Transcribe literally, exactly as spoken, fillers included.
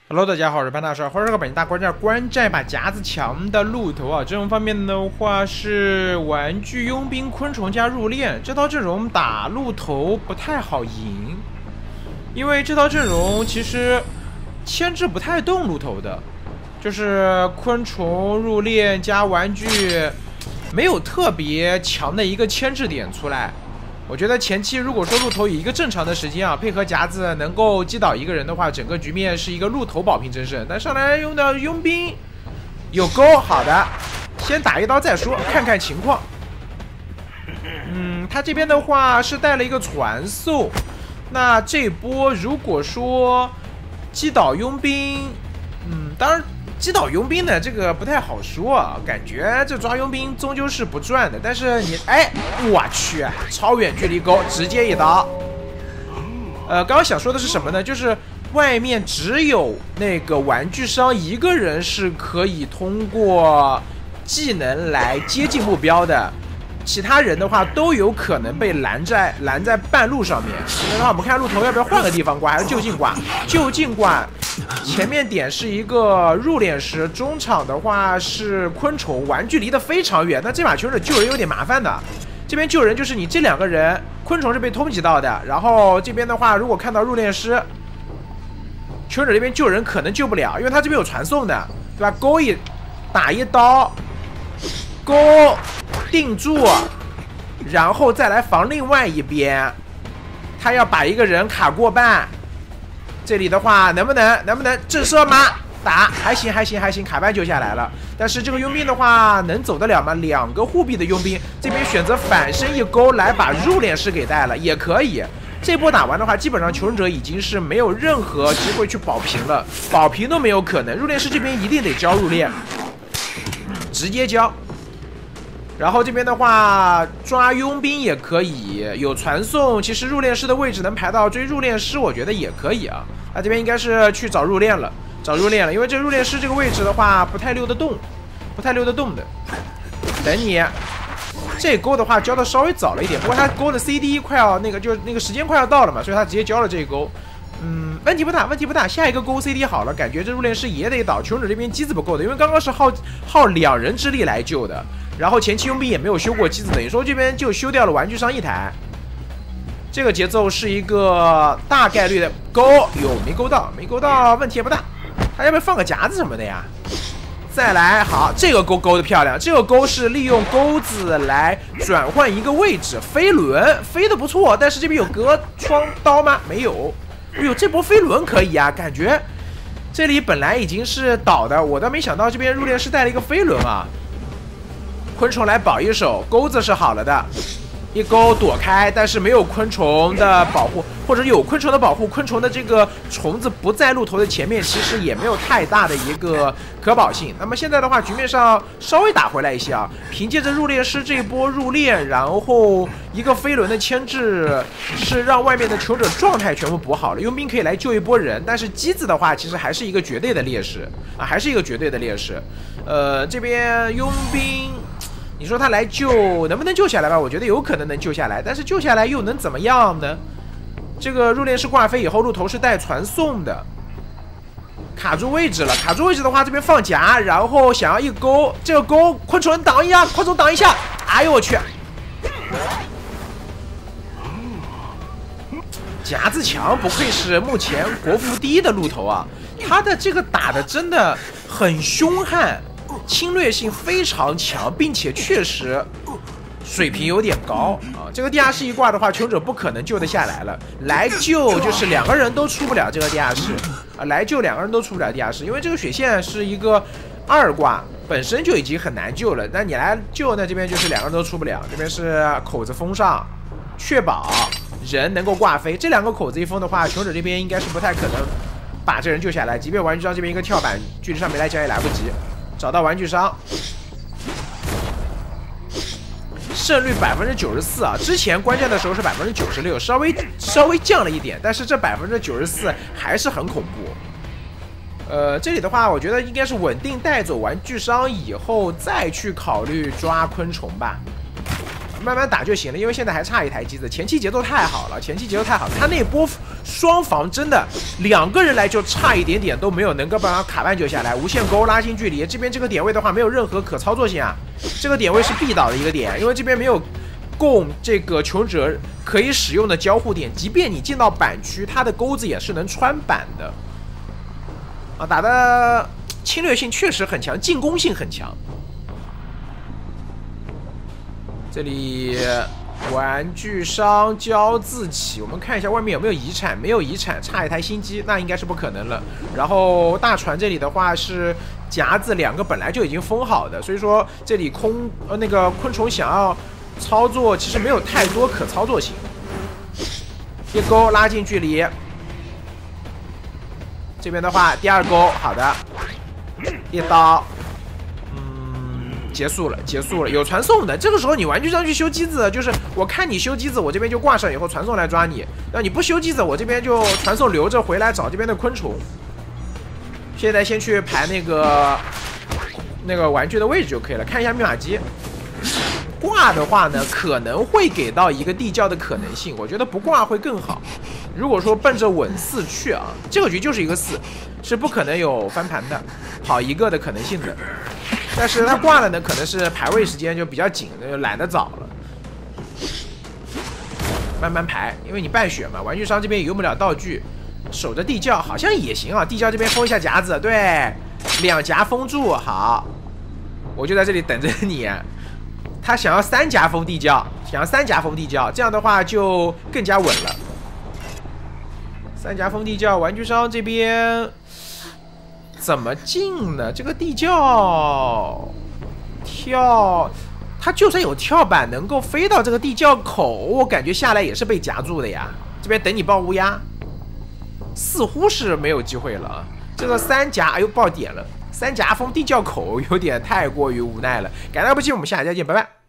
Hello， 大家好，我是潘大帅，欢迎收看本期大观战观战把夹子强的路头啊。阵容方面的话是玩具佣兵昆虫加入殓，这套阵容打路头不太好赢，因为这套阵容其实牵制不太动路头的，就是昆虫入殓加玩具，没有特别强的一个牵制点出来。 我觉得前期如果说路头以一个正常的时间啊，配合夹子能够击倒一个人的话，整个局面是一个路头保平争胜。但上来用的佣兵有钩，好的，先打一刀再说，看看情况。嗯，他这边的话是带了一个传送，那这波如果说击倒佣兵，嗯，当然。 击倒佣兵呢，这个不太好说啊，感觉这抓佣兵终究是不赚的。但是你，哎，我去，超远距离钩，直接一刀。呃，刚刚想说的是什么呢？就是外面只有那个玩具商一个人是可以通过技能来接近目标的，其他人的话都有可能被拦在拦在半路上面。那的话，我们看路头要不要换个地方挂，还是就近挂？就近挂。 前面点是一个入殓师，中场的话是昆虫，玩具离得非常远，那这把求者救人有点麻烦的。这边救人就是你这两个人，昆虫是被通缉到的，然后这边的话如果看到入殓师，求者这边救人可能救不了，因为他这边有传送的，对吧？勾一打一刀，勾定住，然后再来防另外一边，他要把一个人卡过半。 这里的话，能不能能不能震慑吗？打还行还行还行，卡半救下来了。但是这个佣兵的话，能走得了吗？两个护臂的佣兵，这边选择反身一勾来把入殓师给带了，也可以。这波打完的话，基本上求生者已经是没有任何机会去保平了，保平都没有可能。入殓师这边一定得交入殓，直接交。 然后这边的话，抓佣兵也可以，有传送。其实入殓师的位置能排到追入殓师，我觉得也可以啊。他这边应该是去找入殓了，找入殓了，因为这入殓师这个位置的话不太溜得动，不太溜得动的。等你，这勾的话交的稍微早了一点，不过他勾的 C D 快要那个就是那个时间快要到了嘛，所以他直接交了这一勾。嗯，问题不大，问题不大。下一个勾 C D 好了，感觉这入殓师也得倒，求生者这边机子不够的，因为刚刚是耗耗两人之力来救的。 然后前期佣兵也没有修过机子，等于说这边就修掉了玩具商一台。这个节奏是一个大概率的勾，有没勾到？没勾到，问题也不大。他要不要放个夹子什么的呀？再来，好，这个勾勾的漂亮。这个勾是利用钩子来转换一个位置，飞轮飞的不错，但是这边有隔窗刀吗？没有。哎呦，这波飞轮可以啊，感觉这里本来已经是倒的，我倒没想到这边入殓师带了一个飞轮啊。 昆虫来保一手，钩子是好了的，一钩躲开，但是没有昆虫的保护，或者有昆虫的保护，昆虫的这个虫子不在路头的前面，其实也没有太大的一个可保性。那么现在的话，局面上稍微打回来一些啊，凭借着入殓师这一波入殓，然后一个飞轮的牵制，是让外面的求者状态全部补好了，佣兵可以来救一波人，但是机子的话，其实还是一个绝对的劣势啊，还是一个绝对的劣势。呃，这边佣兵。 你说他来救能不能救下来吧？我觉得有可能能救下来，但是救下来又能怎么样呢？这个入殓师挂飞以后，路头是带传送的，卡住位置了。卡住位置的话，这边放夹，然后想要一勾，这个勾昆虫挡一下，昆虫挡一下。哎呦我去！夹子强，不愧是目前国服第一的路头啊！他的这个打的真的很凶悍。 侵略性非常强，并且确实水平有点高啊！这个地下室一挂的话，求者不可能救得下来了。来救就是两个人都出不了这个地下室啊！来救两个人都出不了地下室，因为这个血线是一个二挂，本身就已经很难救了。那你来救，那这边就是两个人都出不了。这边是口子封上，确保人能够挂飞。这两个口子一封的话，求者这边应该是不太可能把这人救下来。即便玩具商这边一个跳板，距离上没来讲也来不及。 找到玩具商，胜率百分之九十四啊！之前关键的时候是百分之九十六，稍微稍微降了一点，但是这百分之九十四还是很恐怖。呃，这里的话，我觉得应该是稳定带走玩具商以后再去考虑抓昆虫吧。慢慢打就行了，因为现在还差一台机子，前期节奏太好了，前期节奏太好了，他那波双方真的两个人来就差一点点都没有能够把他卡半救下来。无限钩拉近距离，这边这个点位的话没有任何可操作性啊，这个点位是必倒的一个点，因为这边没有供这个求者可以使用的交互点，即便你进到板区，它的钩子也是能穿板的。啊，打的侵略性确实很强，进攻性很强。这里。玩具商交自起，我们看一下外面有没有遗产，没有遗产，差一台新机，那应该是不可能了。然后大船这里的话是夹子两个本来就已经封好的，所以说这里空呃那个昆虫想要操作，其实没有太多可操作性。一钩拉近距离，这边的话第二钩，好的，一刀。结束了，结束了，有传送的。这个时候你玩具商去修机子，就是我看你修机子，我这边就挂上以后传送来抓你。那你不修机子，我这边就传送留着回来找这边的昆虫。现在先去排那个那个玩具的位置就可以了，看一下密码机。挂的话呢，可能会给到一个地窖的可能性，我觉得不挂会更好。如果说奔着稳四去啊，这个局就是一个四，是不可能有翻盘的，跑一个的可能性的。但是他挂了呢，可能是排位时间就比较紧，就懒得找了，慢慢排，因为你半血嘛，玩具商这边也用不了道具，守着地窖好像也行啊，地窖这边封一下夹子，对，两夹封住，好，我就在这里等着你。他想要三夹封地窖，想要三夹封地窖，这样的话就更加稳了。三夹封地窖，玩具商这边。怎么进呢？这个地窖跳，它就算有跳板能够飞到这个地窖口，我感觉下来也是被夹住的呀。这边等你爆乌鸦，似乎是没有机会了啊。这个三夹，哎呦爆点了，三夹封地窖口有点太过于无奈了。感谢各位，我们下期再见，拜拜。